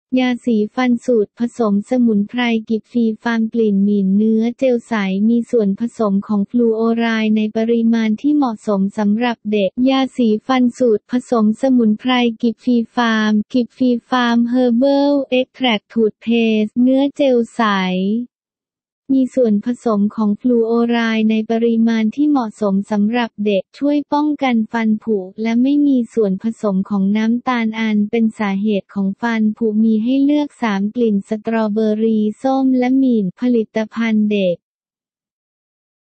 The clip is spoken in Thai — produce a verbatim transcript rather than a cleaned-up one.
ยาสีฟันสูตรผสมสมุนไพรกิฟฟีฟาร์มกลิ่นหมิ่นเนื้อเจลใสมีส่วนผสมของฟลูออไรด์ในปริมาณที่เหมาะสมสำหรับเด็กยาสีฟันสูตรผสมสมุนไพรกิฟฟีฟาร์มกิฟฟีฟาร์มเฮอร์เบิลเอ็กแทรคทูธเพสต์เนื้อเจลใสมีส่วนผสมของฟลูออไรด์ในปริมาณที่เหมาะสมสำหรับเด็กช่วยป้องกันฟันผุและไม่มีส่วนผสมของน้ำตาลอันเป็นสาเหตุของฟันผุมีให้เลือกสามกลิ่นสตรอเบอรี่ส้มและมิ้นท์ผลิตภัณฑ์เด็ก